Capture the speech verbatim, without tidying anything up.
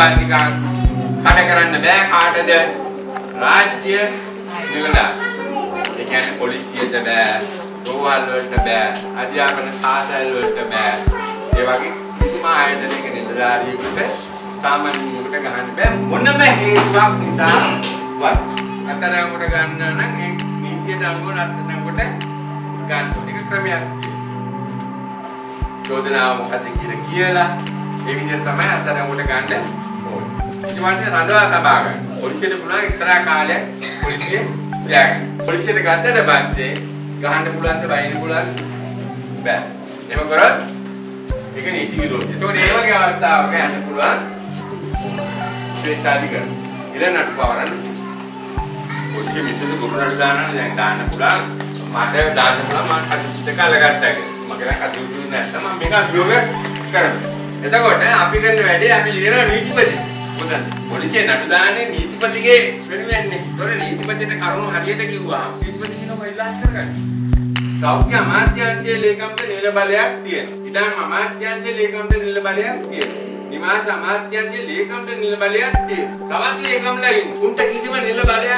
අයිතිවාසිකම් කඩ කරන්න බෑ කාටද? රාජ්‍ය නිලධාරීන්. ඒ කියන්නේ පොලිසියට බෑ, රෝහල් වලට බෑ, අධ්‍යාපන පාසල් වලට බෑ. ඒ වගේ කිසිම ආයතනයක නිලධාරියෙකුට සාමාන්‍යයෙකුට ගහන්න බෑ මොනම හේතුවක් නිසාවත්. අතරඟට ගන්න නම් ඒ නීතියට අනුව අතරඟට ගන්න ඕනේ ක්‍රමයක්. චෝදනාව මොකක්ද කියලා කියලා ඒ විදිහට තමයි අතරඟට ගන්න ඕනේ. ඊට පස්සේ රඳවා තබා ගන්න. පොලිසියට පුළුවන් එක්තරා කාලයක් පොලිසිය තියාගන්න. පොලිසියට ගත්තට පස්සේ ගහන්න පුළුවන් ද බයින්න පුළුවන් බෑ. එහෙම කරොත් ඒක නීති විරෝධයි. ඒතකොට ඒ වගේ අවස්ථාවක යන්න පුළුවන් ශ්‍රේෂ්ඨාධිකරණ. ඊළඟට පවරන්න පොලිසිය මිනිස්සු ගොඩනඩු දානවා දැන් දාන්න පුළුවන්. මට දාන්න පුළුවන් මම කටයුතු කළගත්තා කියලා. මගේ නම් කටයුතු නැත්නම් මම මේක අභියෝග කරනවා. එතකොට අපි කරන වැඩේ අපි ලියන නීතිපති. මොකද පොලිසිය නඩු දාන්නේ නීතිපතිගේ වෙනුවෙන්නේ. ඒතකොට නීතිපතිට කරුණු හරියට කිව්වහම නීතිපති කියනවා ඉලාස් කරගන්න. සෞඛ්‍ය අමාත්‍යාංශයේ ලේකම්ට නිල බලයක් තියෙනවා. ඉඩම් අමාත්‍යාංශයේ ලේකම්ට නිල බලයක් තියෙනවා. නිවාස අමාත්‍යාංශයේ ලේකම්ට නිල බලයක් තියෙනවා. තවත් ලේකම්ලා ඉන්න. උන්ට කිසිම නිල බලයක්